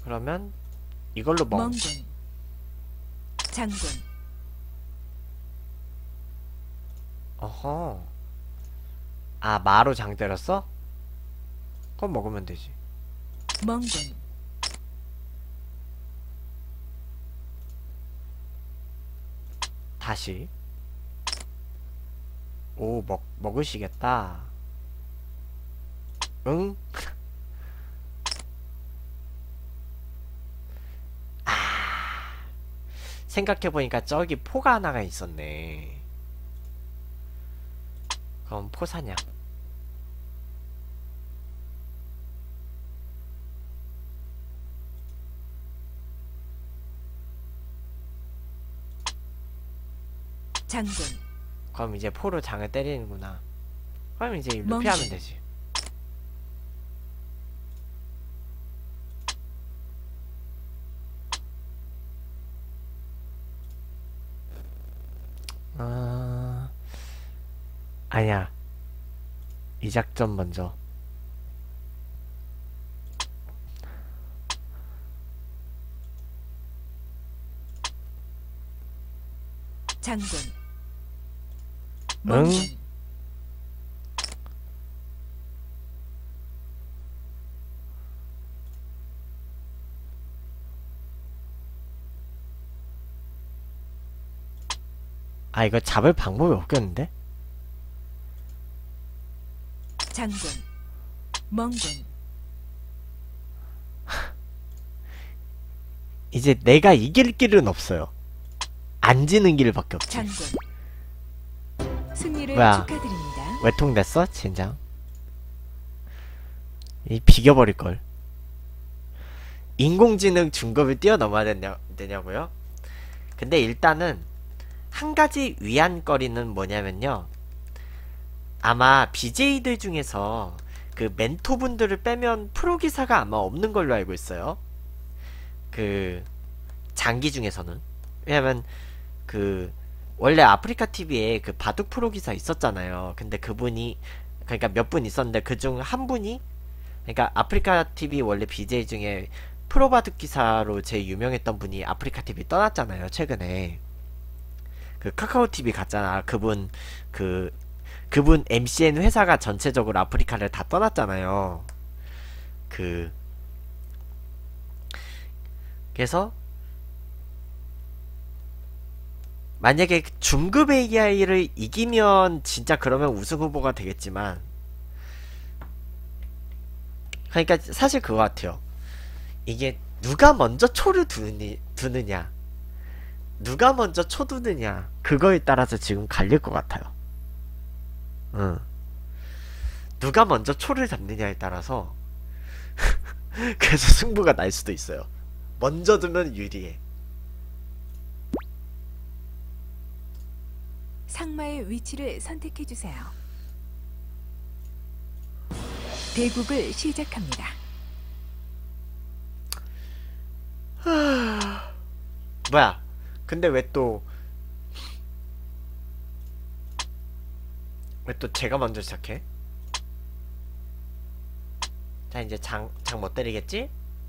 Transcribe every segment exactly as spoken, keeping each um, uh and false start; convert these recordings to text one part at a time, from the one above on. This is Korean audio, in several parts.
그러면 이걸로 멍. 멍군 장군 어허. 아, 마로 장 때렸어? 그럼 먹으면 되지. 멍군 다시. 오, 먹, 먹으시겠다. 응? 생각해보니까 저기 포가 하나가 있었네. 그럼 포 사냥. 장군 그럼 이제 포로 장을 때리는구나. 그럼 이제 일로 멍군 피하면 되지. 아... 아니야. 이 작전 먼저. 장군 응? 멍군 아, 이거 잡을 방법이 없겠는데? 장군 멍군 이제 내가 이길 길은 없어요. 안 지는 길밖에 없지. 장군 승리를 뭐야? 축하드립니다. 외통됐어? 젠장. 이 비겨버릴걸. 인공지능 중급을 뛰어넘어야 되냐, 되냐고요? 근데 일단은 한 가지 위안거리는 뭐냐면요. 아마 비제이들 중에서 그 멘토분들을 빼면 프로기사가 아마 없는 걸로 알고 있어요. 그 장기 중에서는. 왜냐면 그 원래 아프리카티비에 그 바둑 프로기사 있었잖아요. 근데 그분이, 그러니까 몇 분 있었는데 그중 한 분이, 그러니까 아프리카티비 원래 비제이 중에 프로바둑 기사로 제일 유명했던 분이 아프리카티비 떠났잖아요, 최근에. 그 카카오티비 갔잖아. 그분 그 그분 엠씨엔 회사가 전체적으로 아프리카를 다 떠났잖아요. 그 그래서 만약에 중급 에이아이를 이기면 진짜 그러면 우승 후보가 되겠지만, 그러니까 사실 그거 같아요. 이게 누가 먼저 초를 두느니, 두느냐, 누가 먼저 초 두느냐, 그거에 따라서 지금 갈릴 것 같아요. 응. 누가 먼저 초를 잡느냐에 따라서 그래서 승부가 날 수도 있어요. 먼저 두면 유리해. 상마의 위치를 선택해 주세요. 대국을 시작합니다. 뭐야? 근데 왜 또 왜 또 제가 먼저 시작해? 자, 이제 장 장 못 때리겠지?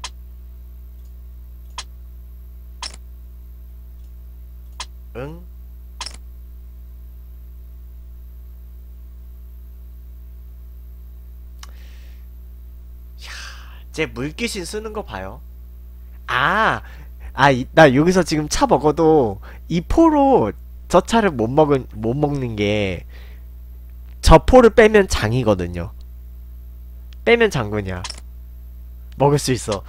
응? 제 물귀신 쓰는 거 봐요. 아, 아, 이, 나 여기서 지금 차 먹어도 이 포로 저 차를 못 먹은 못 먹는 게, 저 포를 빼면 장이거든요. 빼면 장군이야. 먹을 수 있어.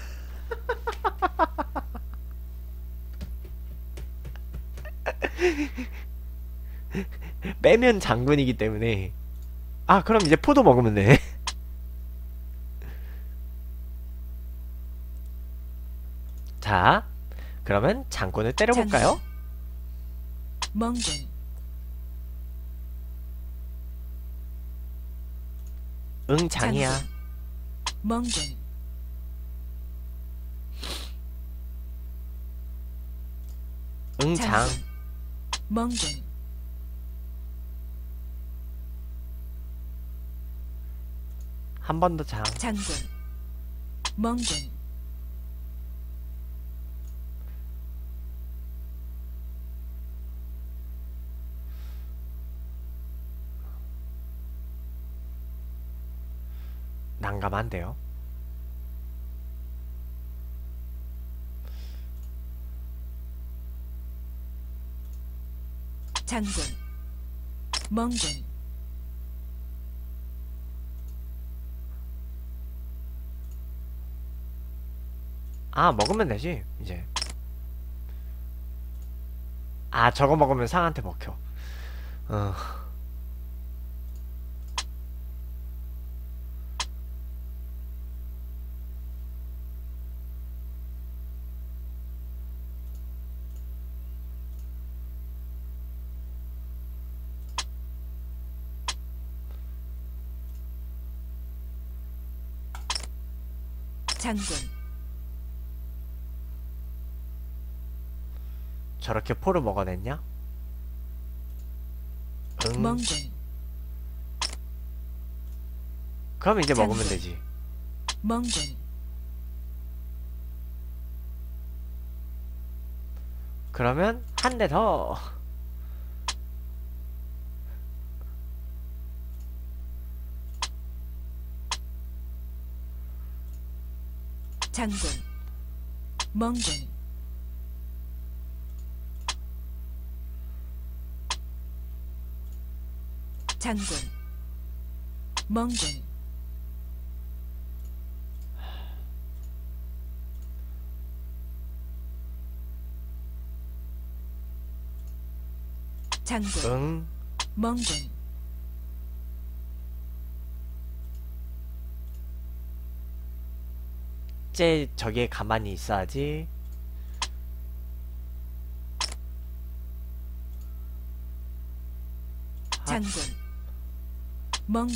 빼면 장군이기 때문에. 아, 그럼 이제 포도 먹으면 돼. 자, 그러면 장군을 때려볼까요? 장군 멍군 응, 장이야. 장군 멍군 응, 장. 장군 멍군 한 번 더 장. 장군 멍군 가면 안 돼요. 장군, 멍군, 아, 먹으면 되지 이제. 아, 저거 먹으면 상한테 먹혀. 어. 장군, 저렇게 포를 먹어냈냐? 응. 멍군, 그럼 이제 장군. 먹으면 되지. 멍군, 그러면 한 대 더. 장군, 멍군, 장군, 멍군, 장군, 응. 멍군, 쟤 저기에 가만히 있어야지. 장군, 멍군,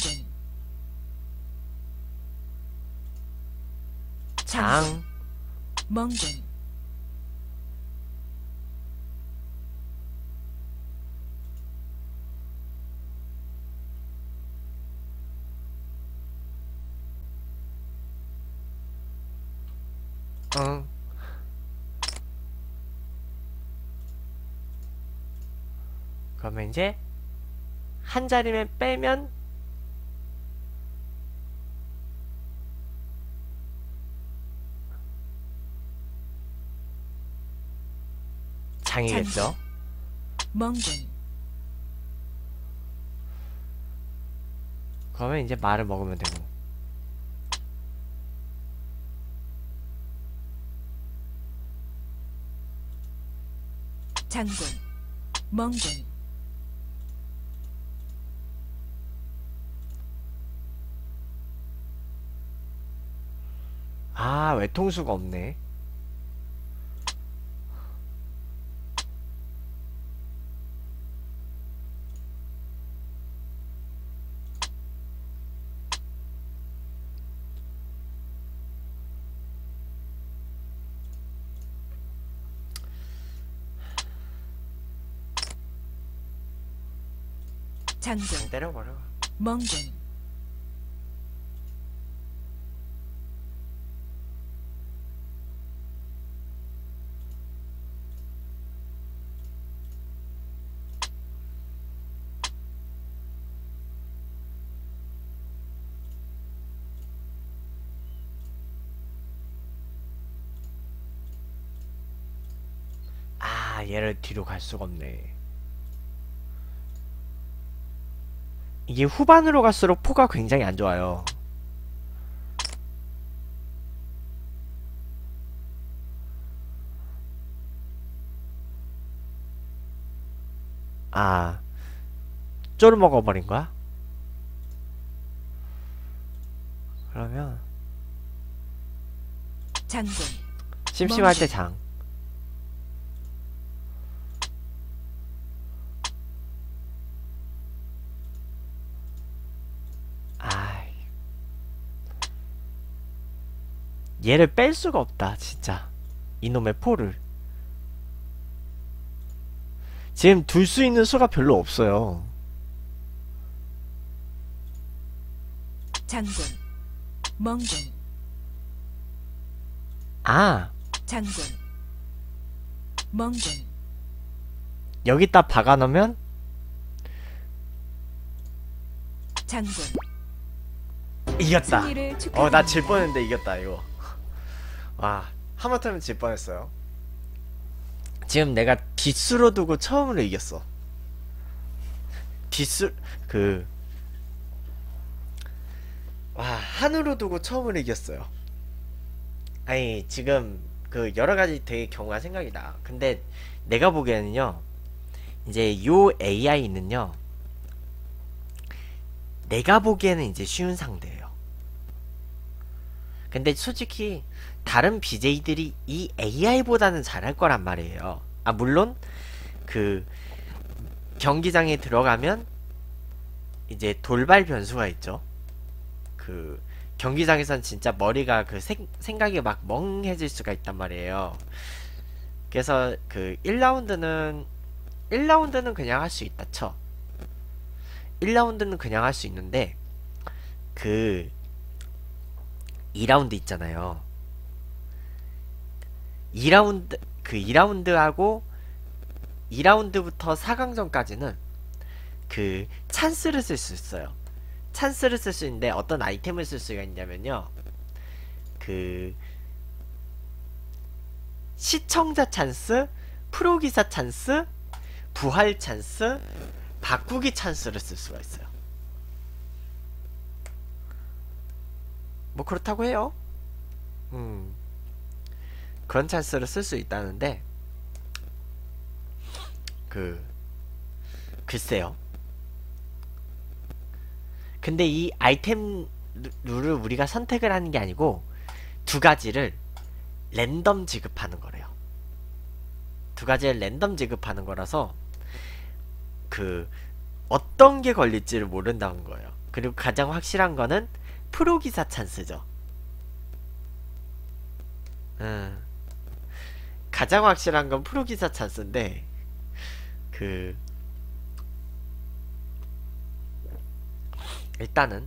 장. 멍군, 응. 그러면 이제 한 자리만 빼면 장이겠죠? 멍군, 그러면 이제 말을 먹으면 되고. 장군, 멍군, 아, 외통수가 없네. 장군, 장 때려버려. 멍군, 아, 얘를 뒤로 갈 수가 없네. 이게 후반으로 갈수록 포가 굉장히 안 좋아요. 아, 쪼를 먹어버린 거야? 그러면 장군, 심심할 때 장. 아이, 얘를 뺄 수가 없다, 진짜. 이놈의 포를. 지금 둘 수 있는 수가 별로 없어요. 장군, 멍군, 아, 장군, 멍군, 여기다 박아놓으면 장군, 이겼다. 승리를 어, 나 질 축하합니다. 뻔했는데 이겼다 이거. 와, 하마터면 질 뻔했어요. 지금 내가 빗수로 두고 처음으로 이겼어. 빗수 그 와, 한으로 두고 처음으로 이겼어요. 아니, 지금 그 여러 가지 되게 경우가 생각이 나. 근데 내가 보기에는요, 이제 요 에이아이는요, 내가 보기에는 이제 쉬운 상대예요. 근데 솔직히 다른 비제이들이 이 에이아이보다는 잘할 거란 말이에요. 아, 물론 그 경기장에 들어가면 이제 돌발 변수가 있죠. 그 경기장에선 진짜 머리가 그 생, 생각이 막 멍해질 수가 있단 말이에요. 그래서 그 일 라운드는 일 라운드는 그냥 할 수 있다 쳐. 일 라운드는 그냥 할 수 있는데 그 이 라운드 있잖아요. 이 라운드 그 이 라운드하고 이 라운드부터 사 강전까지는 그 찬스를 쓸 수 있어요. 찬스를 쓸 수 있는데 어떤 아이템을 쓸 수가 있냐면요. 그 시청자 찬스, 프로기사 찬스, 부활 찬스, 바꾸기 찬스를 쓸 수가 있어요. 뭐 그렇다고 해요. 음. 그런 찬스를 쓸 수 있다는데 그 글쎄요. 근데 이 아이템 룰을 우리가 선택을 하는 게 아니고 두 가지를 랜덤 지급하는 거래요. 두 가지를 랜덤 지급하는 거라서 그 어떤 게 걸릴지를 모른다는 거예요. 그리고 가장 확실한 거는 프로기사 찬스죠. 음. 가장 확실한 건 프로기사 찬스인데 그 일단은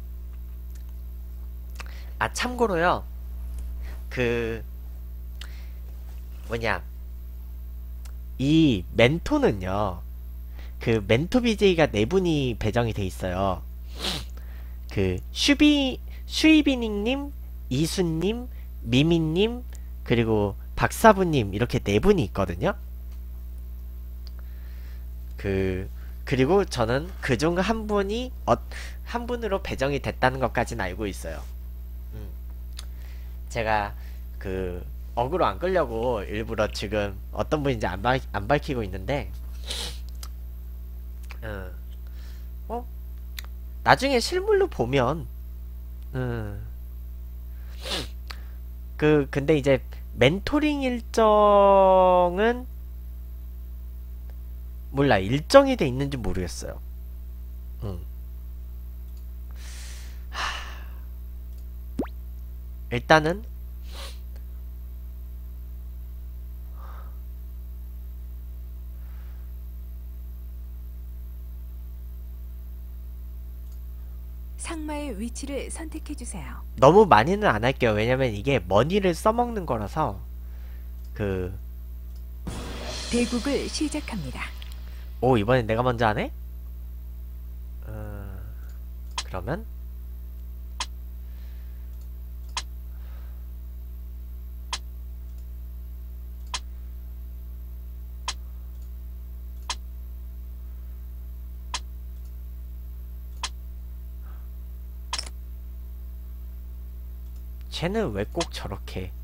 아 참고로요 그 뭐냐 이 멘토는요 그 멘토 비제이가 네 분이 배정이 돼 있어요. 그 슈비 슈이비닝님, 이수님, 미미님 그리고 박사부님 이렇게 네 분이 있거든요. 그 그리고 저는 그중 한 분이 어, 한 분으로 배정이 됐다는 것까지는 알고 있어요. 음. 제가 그 어그로 안 끌려고 일부러 지금 어떤 분인지 안, 발, 안 밝히고 있는데 어, 어? 나중에 실물로 보면 음, 그 근데 이제 멘토링 일정은 몰라 일정이 돼 있는지 모르겠어요. 음. 일단은 상마의 위치를 선택해 주세요. 너무 많이는 안 할게요. 왜냐면 이게 머니를 써먹는 거라서 그 대국을 시작합니다. 오 이번엔 내가 먼저 하네? 어, 그러면 쟤는 왜 꼭 저렇게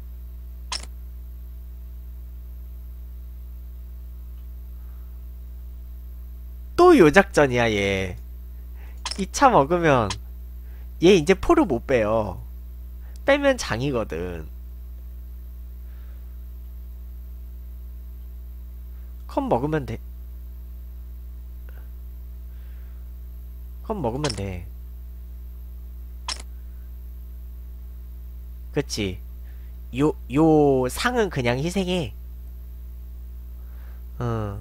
또 요작전이야 얘. 이 차 먹으면 얘 이제 포를 못 빼요. 빼면 장이거든. 컵 먹으면 돼. 컵 먹으면 돼. 그치? 요, 요 상은 그냥 희생해. 어.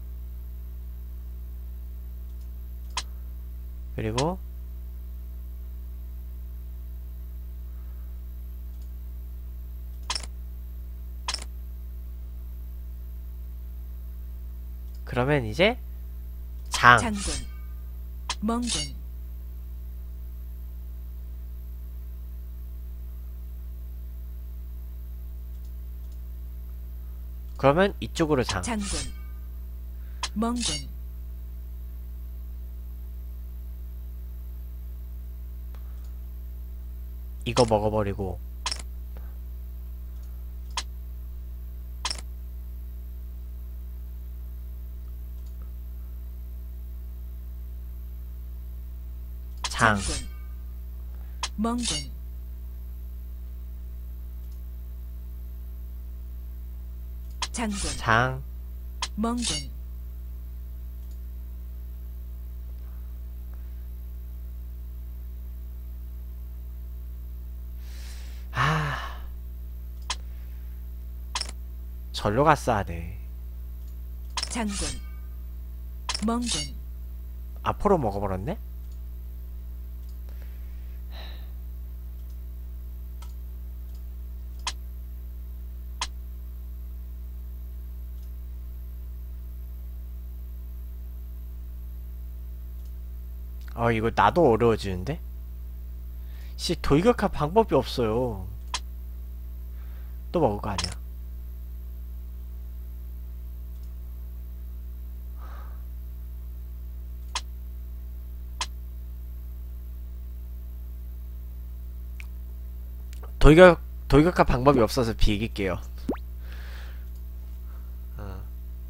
그리고 그러면 이제 장. 장군, 멍군, 그러면 이쪽으로 장. 장군, 멍군, 이거 먹어버리고 장. 장군, 멍군, 장군, 장. 멍군, 아, 절로 갔어야 돼. 장군, 멍군, 앞으로 먹어버렸네? 아, 이거 나도 어려워지는데? 씨, 돌격할 방법이 없어요. 또 먹을 거 아니야. 돌격, 돌격할 방법이 없어서 비길게요. 어.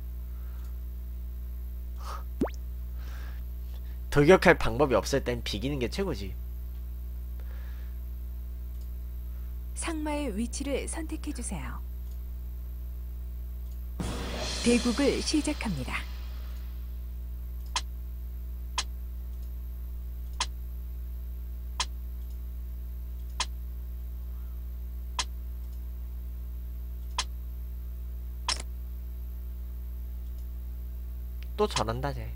돌격할 방법이 없을 땐 비기는 게 최고지. 상마의 위치를 선택해 주세요. 대국을 시작합니다. 또 저런다, 쟤.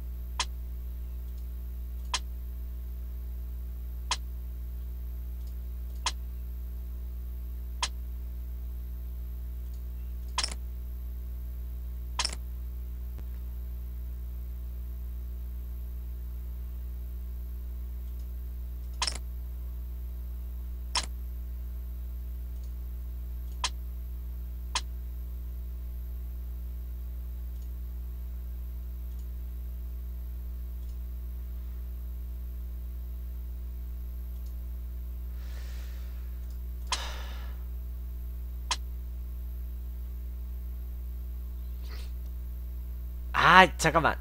아, 잠깐만.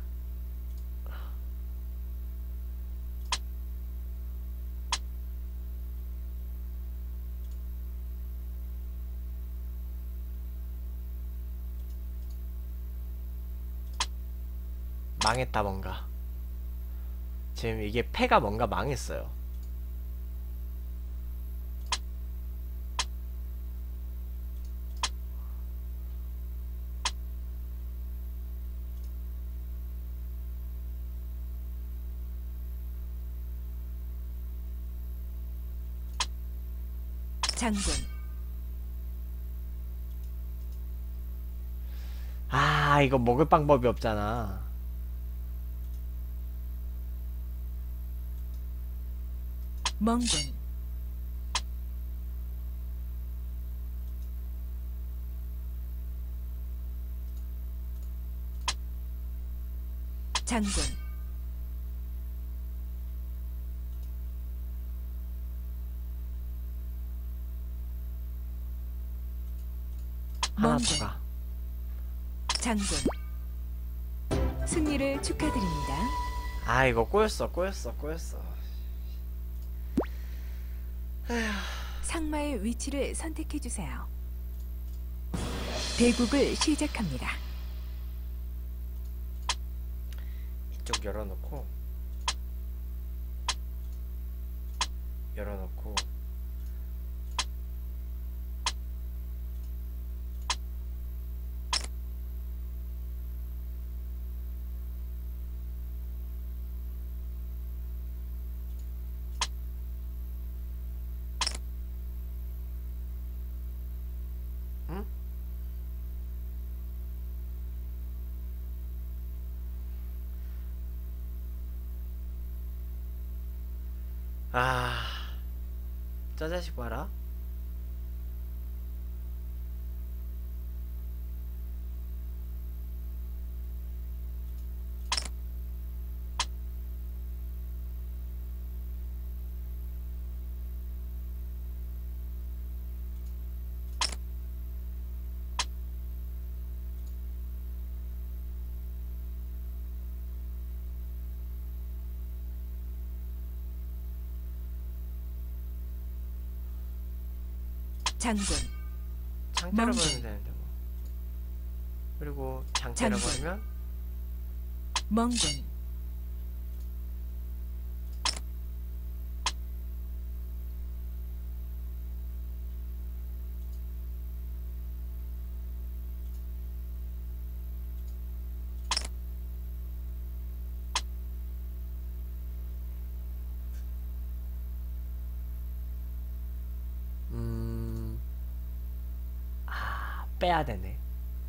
망했다, 뭔가. 지금 이게 패가 뭔가 망했어요. 장군, 아, 이거 먹을 방법이 없잖아. 멍군, 장군, 하나 멍군, 추가. 장군. 승리를 축하드립니다. 아, 이거 꼬였어, 꼬였어, 꼬였어. 상마의 위치를 선택해 주세요. 대국을 시작합니다. 이쪽 열어놓고 열어놓고 응? 아, 저 자식 봐라. 장군, 장 멍군. 때려버리면 되는데 뭐. 그리고 장 장군. 때려버리면 멍군, 음... 아, 빼야 되네.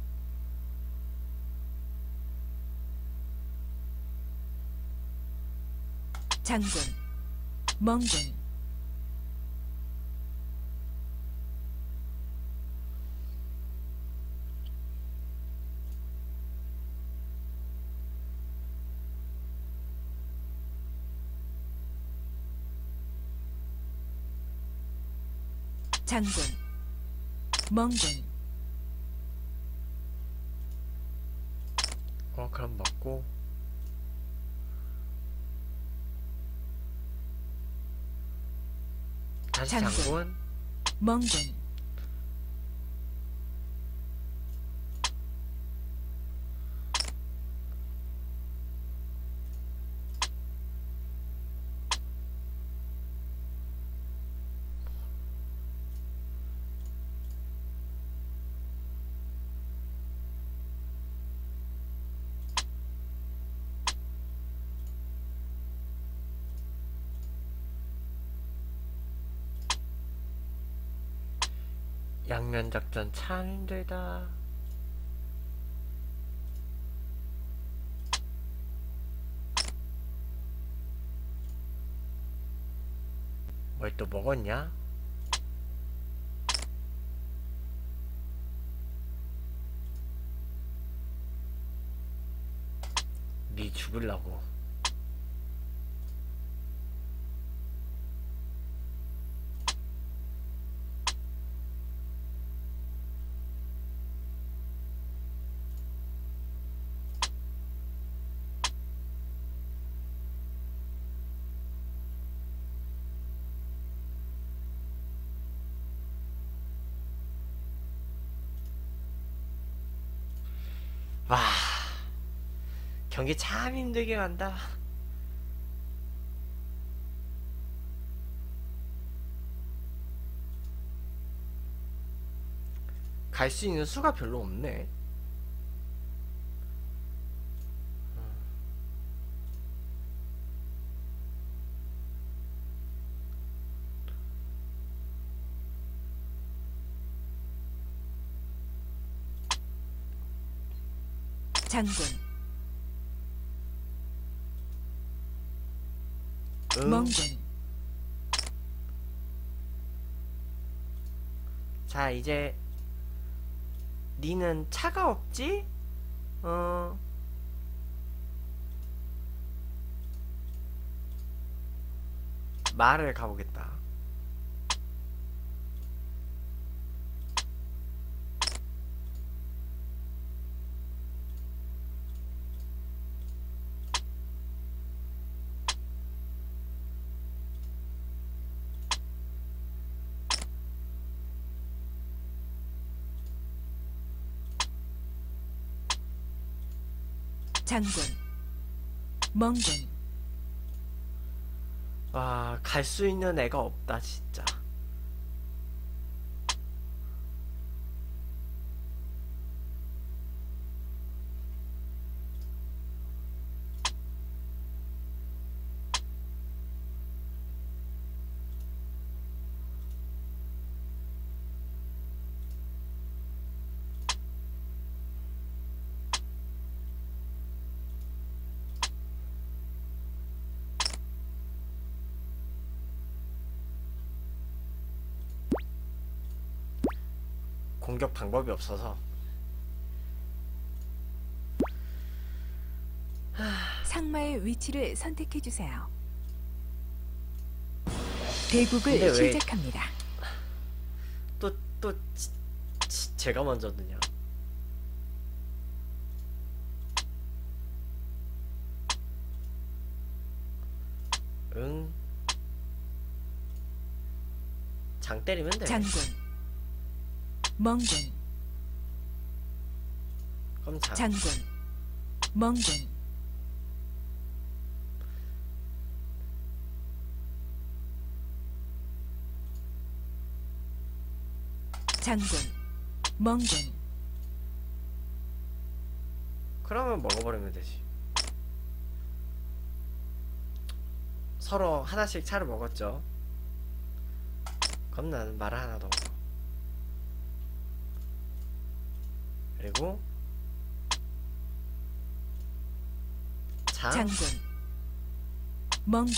장군, 멍군, 장군, 멍군, 어, 그럼 먹고. 다시 장군. 장군. 멍군, 양면 작전 참 힘들다. 뭘 또 먹었냐? 니 죽을라고. 와, 경기 참 힘들게 간다. 갈 수 있는 수가 별로 없네. 장군, 응. 멍군, 자, 이제 니는 차가 없지? 어. 말을 가보겠다. 장군, 멍군, 와, 갈 수 있는 애가 없다, 진짜. 공격 방법이 없어서. 상마의 위치를 선택해 주세요. 근데 대국을 왜- 시작합니다. 또, 또, 지, 지, 제가 먼저 드냐? 응. 장 때리면 돼. 장군, 멍군, 그럼 장. 장군, 멍군, 장군, 멍군, 그러면 먹어버리면 되지. 서로 하나씩 차를 먹었죠. 그럼 나는 말을 하나 더 먹어. 그리고 장 장군, 멍군,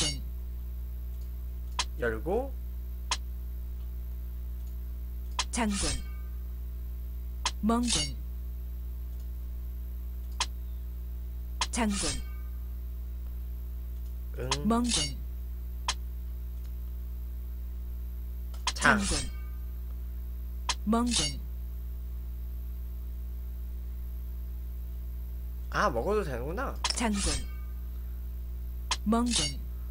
열고 장군, 멍군, 장군, 응 멍군, 장. 장군, 멍군, 아 먹어도 되는구나. 장군, 멍군,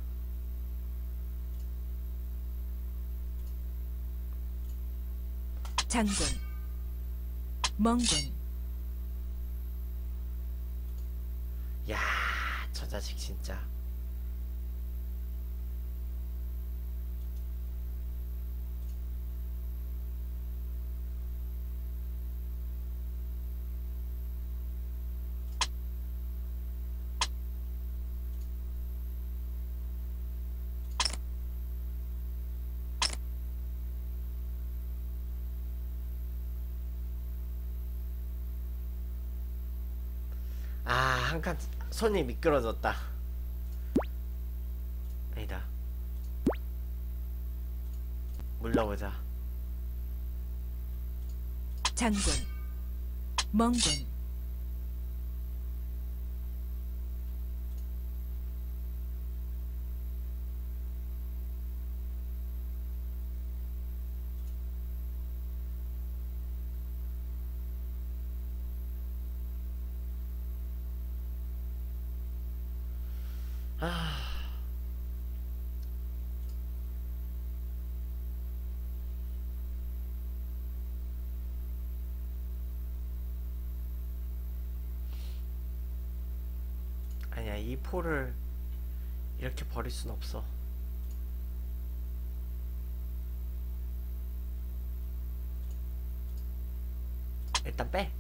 장군, 멍군, 야, 저 자식 진짜. 아, 한 칸 손이 미끄러졌다. 아니다. 물러보자. 장군, 멍군, 아, 아니야, 이 포를 이렇게 버릴 순 없어. 일단 빼.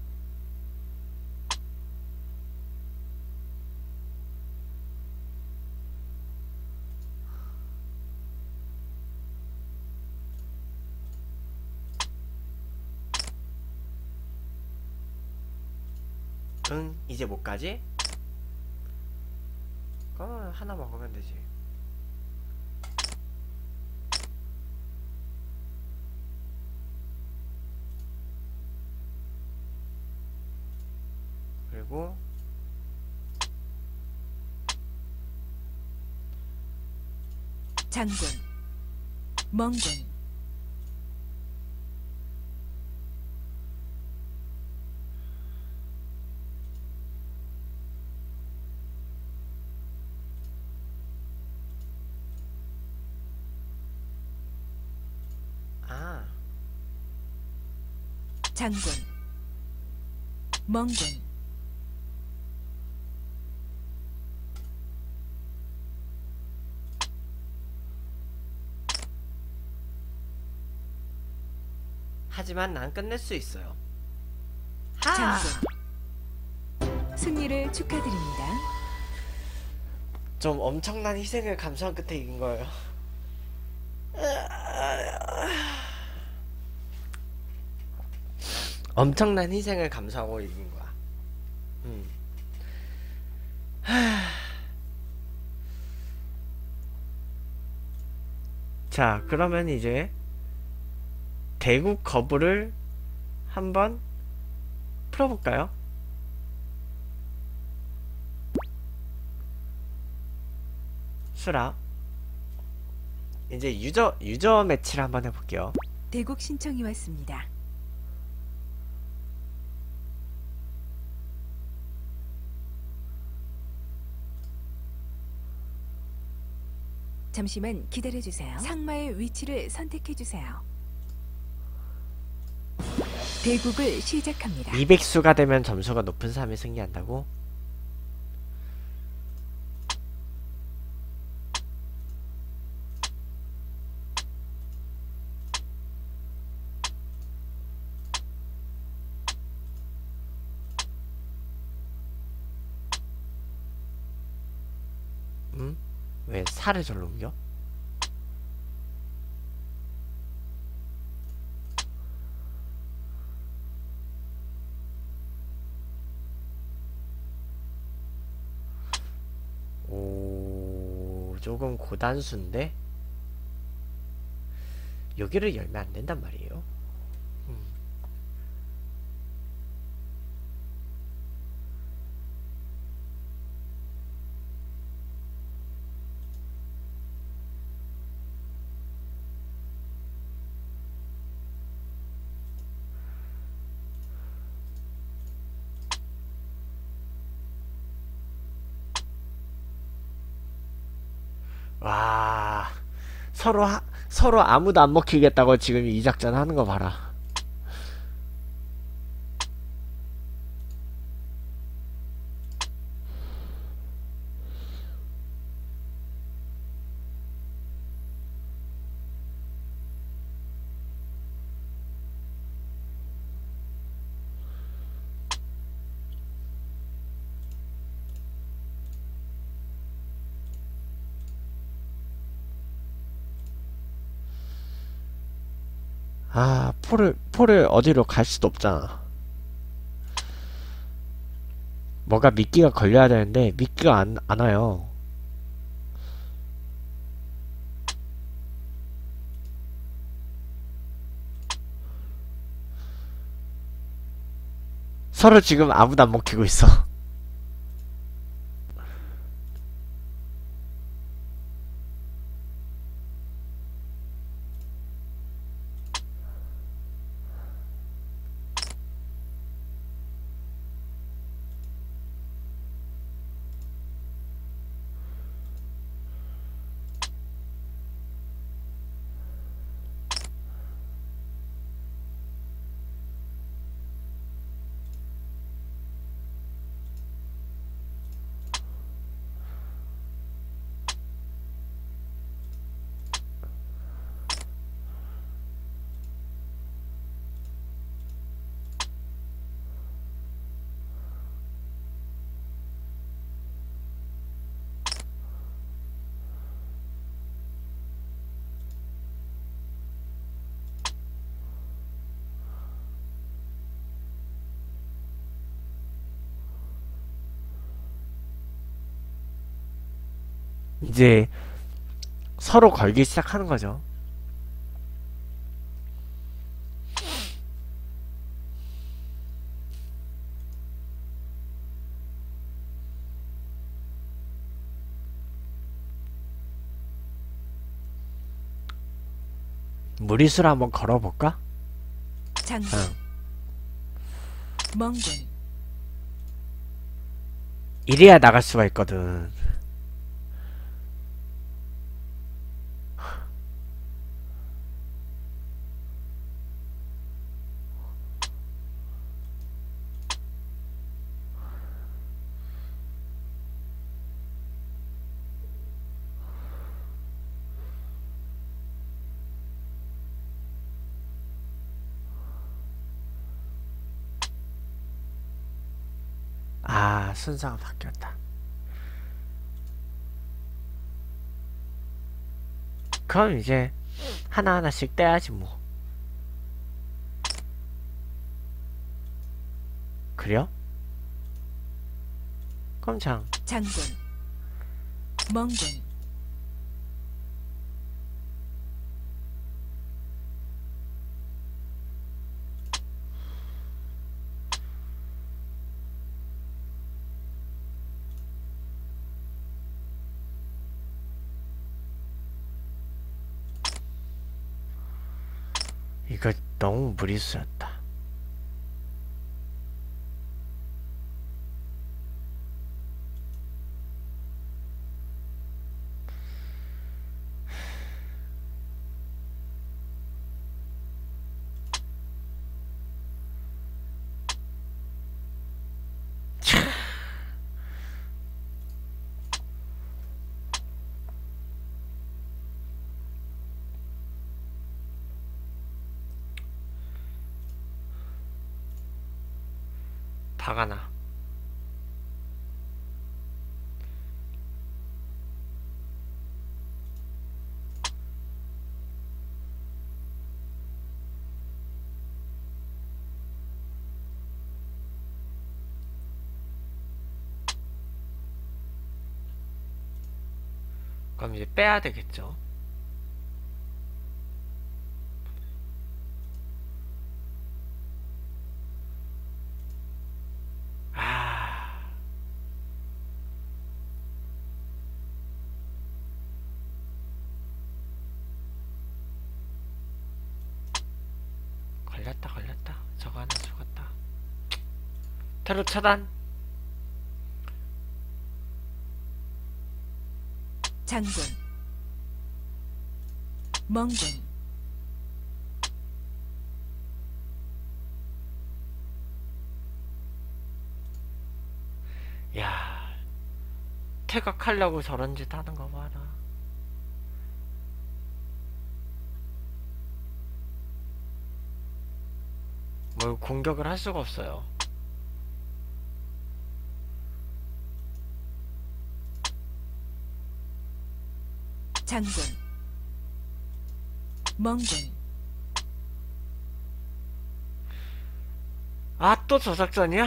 응, 이제 못 가지? 그럼 하나 먹으면 되지. 그리고 장군, 멍군, 아, 장군, 멍군, 하지만 난 끝낼 수 있어요. 하! 장군. 승리를 축하드립니다. 좀 엄청난 희생을 감수한 끝에 이긴 거예요. 엄청난 희생을 감수하고 이긴 거야. 음. 자, 그러면 이제 대국 거부를 한번 풀어볼까요? 수락. 이제 유저 유저 매치를 한번 해볼게요. 대국 신청이 왔습니다. 잠시만 기다려주세요. 상마의 위치를 선택해주세요. 대국을 시작합니다. 이백수가 되면 점수가 높은 사람이 승리한다고? 응? 왜 살을 절로 옮겨? 오, 조금 고단수인데? 여기를 열면 안 된단 말이에요. 음. 와, 서로 하, 서로 아무도 안 먹히겠다고 지금 이 작전 하는 거 봐라. 아, 포를, 포를 어디로 갈 수도 없잖아. 뭐가 미끼가 걸려야 되는데, 미끼가 안, 안 와요. 서로 지금 아무도 안 먹히고 있어. 이제 서로 걸기 시작하는 거죠. 무리수를 한번 걸어볼까? 장군, 응. 멍군, 이래야 나갈 수가 있거든. 아, 순서가 바뀌었다. 그럼 이제 하나하나씩 떼야지 뭐. 그래요? 그럼 장 장군, 멍군, 이거 너무 무리수였다. 화가 나. 그럼 이제 빼야 되겠죠. 아, 걸렸다 걸렸다. 저거 하나 죽었다. 테러 차단. 장군, 멍군, 야, 퇴각하려고 저런 짓 하는 거 봐라. 뭐 공격을 할 수가 없어요. 장군, 멍군, 아, 또 저 작전이야?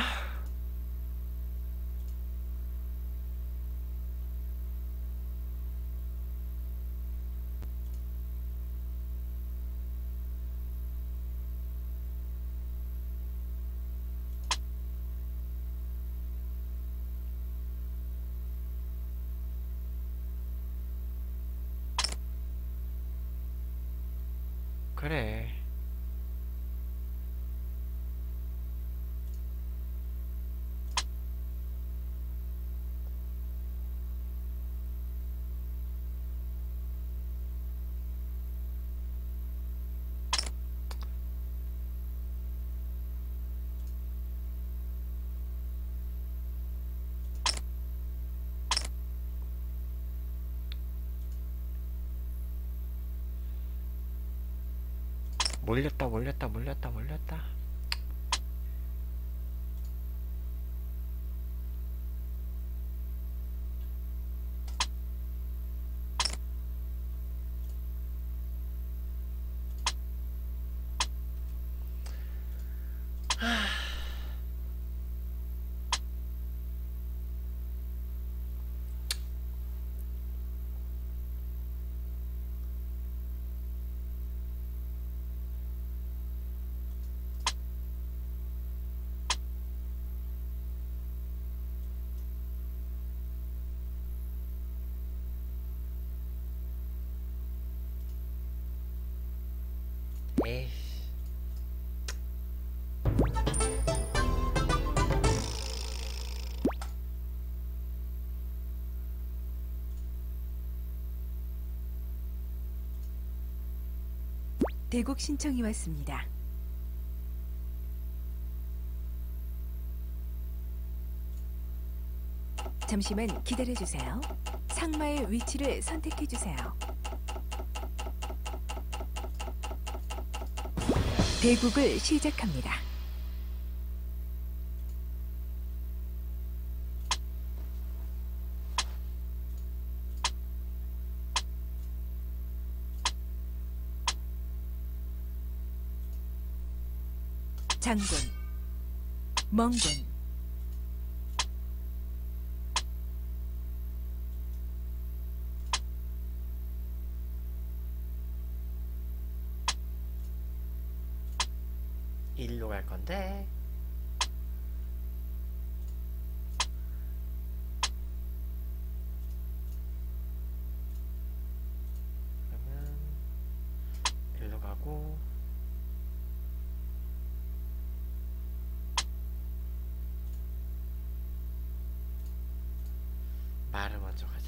그래. 몰렸다 몰렸다 몰렸다 몰렸다. 에이. 대국 신청이 왔습니다. 잠시만 기다려주세요. 상마의 위치를 선택해주세요. 대국을 시작합니다. 장군, 멍군, 일로 갈 건데. 그러면 일로 가고. 말을 먼저 가자.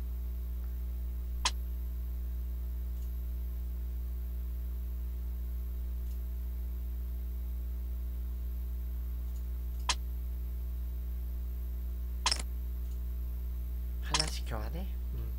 하나씩 교환해? 음.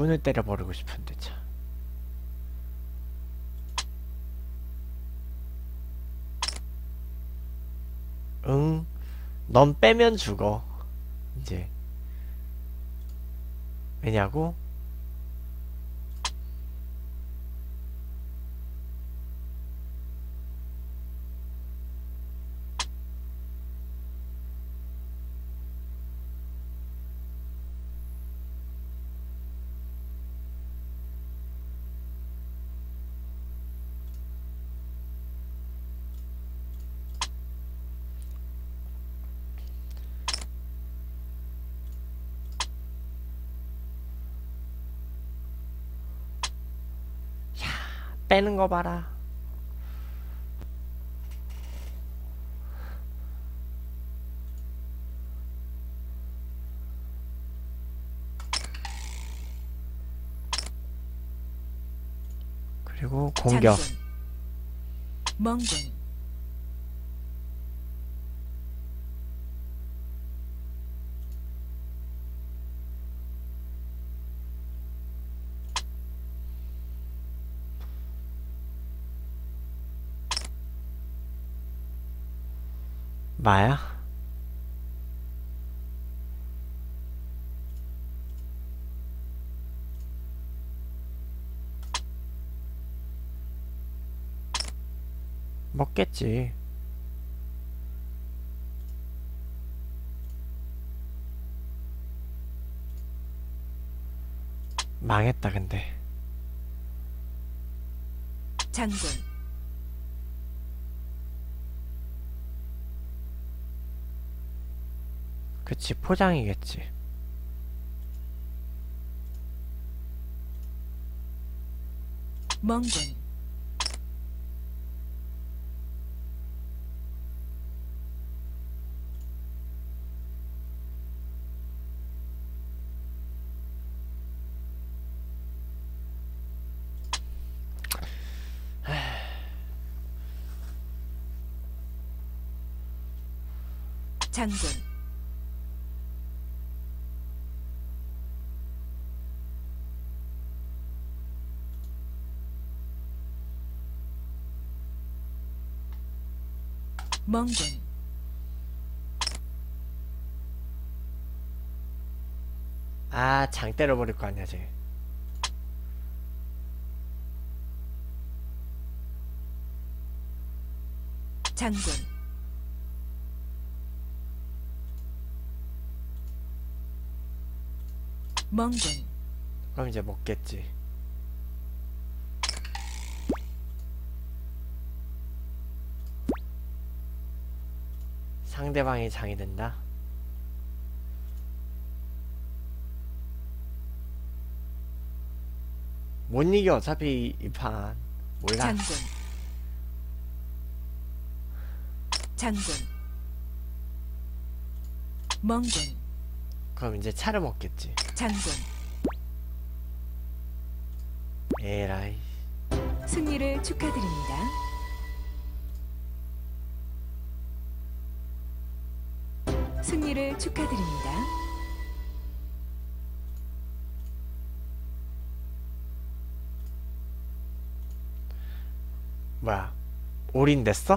장군을 때려버리고 싶은데 참. 응, 넌 빼면 죽어. 이제 왜냐고? 빼는 거 봐라. 그리고 공격. 장군, 멍군, 마야? 먹겠지. 망했다 근데. 장군, 그치, 포장이겠지. 멍군, 장군, 멍군, 아, 장 때려버릴 거 아니야 쟤. 장군, 멍군, 그럼 이제 먹겠지. 상대방이 장이 된다. 못 이겨 어차피 이 판. 몰라. 장군, 장군, 멍군, 그럼 이제 차를 먹겠지. 장군. 에라이. 승리를 축하드립니다. 승리를 축하드립니다. 뭐야, 올인됐어?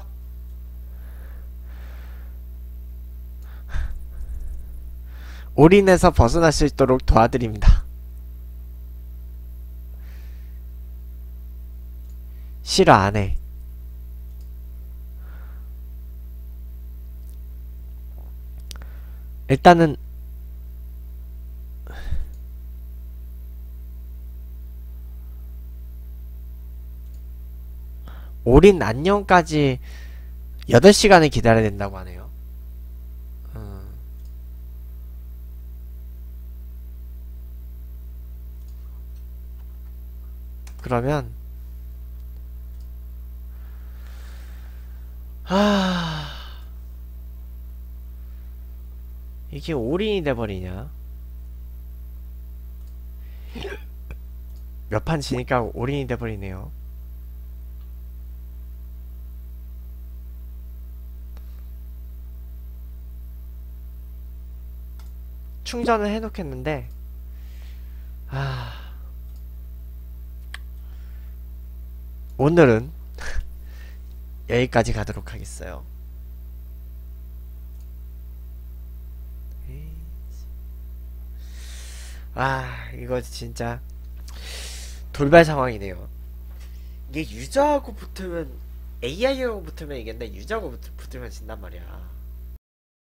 올인에서 벗어날 수 있도록 도와드립니다. 싫어, 안해. 일단은 올인 안녕까지 여덟 시간을 기다려야 된다고 하네요. 음. 그러면 하... 이게 올인이 돼버리냐? 몇 판 지니까 올인이 돼버리네요. 충전을 해놓겠는데 아... 오늘은 여기까지 가도록 하겠어요. 아, 이거 진짜 돌발 상황이네요. 이게 유저하고 붙으면 에이아이하고 붙으면 이겼는데 유저하고 붙, 붙으면 진단 말이야.